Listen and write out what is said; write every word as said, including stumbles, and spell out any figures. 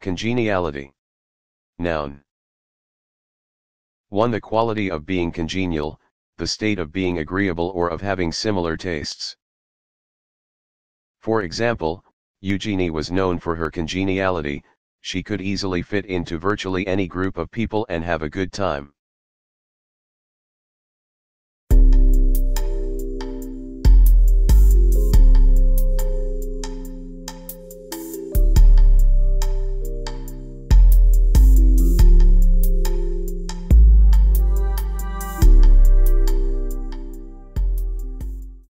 Congeniality. Noun. one. The quality of being congenial, the state of being agreeable or of having similar tastes. For example, Eugenie was known for her congeniality, she could easily fit into virtually any group of people and have a good time.